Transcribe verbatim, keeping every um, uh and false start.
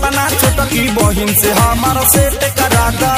अपना छोटकी बहिन से हमारा सेट करा दा।